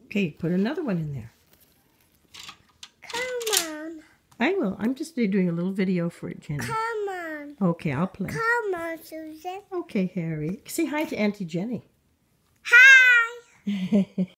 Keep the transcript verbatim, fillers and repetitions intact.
Okay, put another one in there. Come on. I will. I'm just doing a little video for it, Jenny. Come on. Okay, I'll play. Come on, Susan. Okay, Harry. Say hi to Auntie Jenny. Hi.